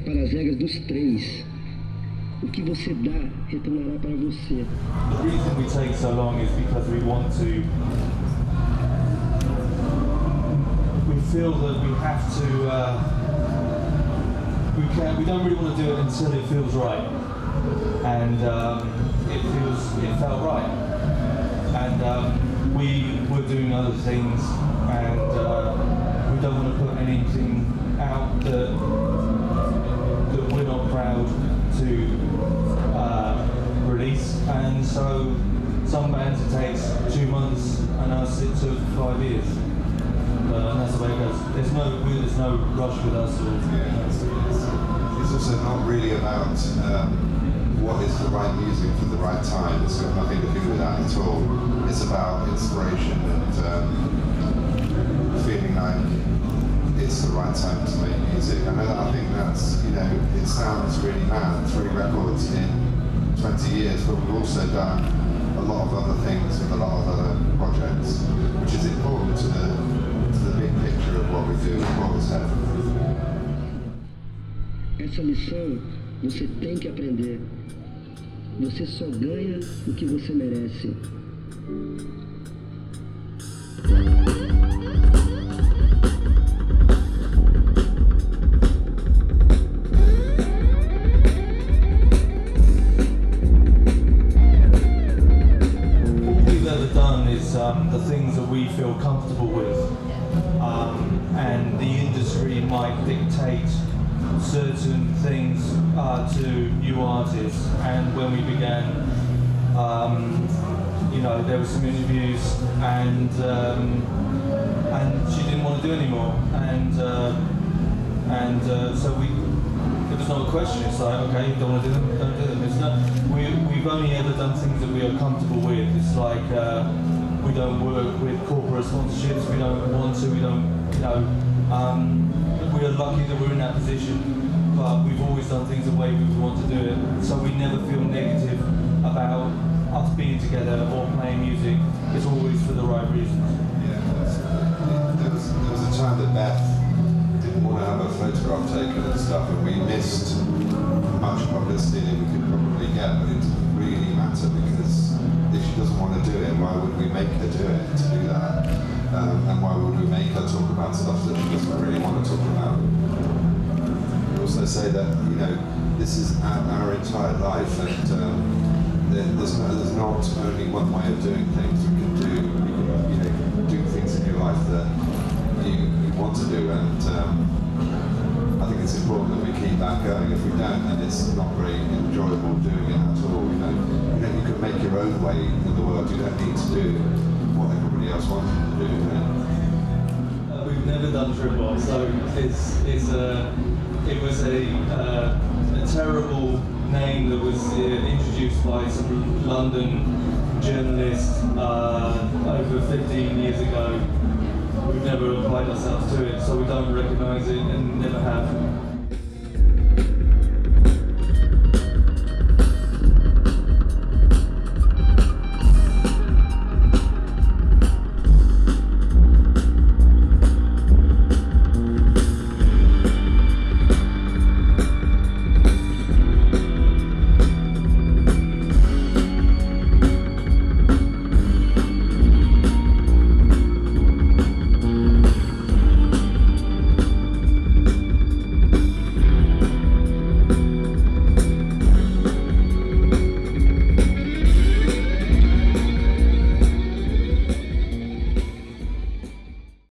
para as regras dos três. O que você dá retornará para você. The reason we take so long is because we want to. We feel that we have to. We don't really want to do it until it feels right, and it felt right, and we were doing other things, and we don't want to put anything out that we're not proud to release, and so some bands it takes 2 months, and us it took 5 years. And that's the way it goes. There's no rush with us. It's also not really about what is the right music for the right time. It's got nothing to do with that at all. It's about inspiration and feeling like it's the right time to make music. I think that's, it sounds really mad, 3 records in 20 years, but we've also done a lot of other things with a lot of other projects, which is important to the big picture of what we do and what was happening. Essa lição você tem que aprender. Você só ganha o que você merece. The things that we feel comfortable with, and the industry might dictate certain things to new artists. And when we began, there were some interviews, and she didn't want to do anymore, and so it was not a question. It's like, okay, you don't want to do them, don't do them. It's not. We've only ever done things that we are comfortable with. It's like we don't work with corporate sponsorships. We don't want to. We don't. We are lucky that we're in that position, but we've always done things the way we want to do it. So we never feel negative about us being together or playing music. It's always for the right reasons. Yeah, there was a time that Beth didn't want to have a photograph taken and stuff, and we missed much publicity that we could probably get, but it doesn't really matter, because if she doesn't want to do it, why would we make her do it to do that? And why would we make her talk about stuff that she doesn't really want to talk about? We also say that, this is our entire life, and there's not only one way of doing things. You can do things in your life that you want to do, and I think it's important that we keep that going. If we don't, then it's not very enjoyable doing it at all. You can make your own way in the world. You don't need to do what everybody else wants you to do. We've never done Tripwire, so it was a terrible name that was introduced by some London journalist over 15 years ago. We've never applied ourselves to it, so we don't recognise it and never have.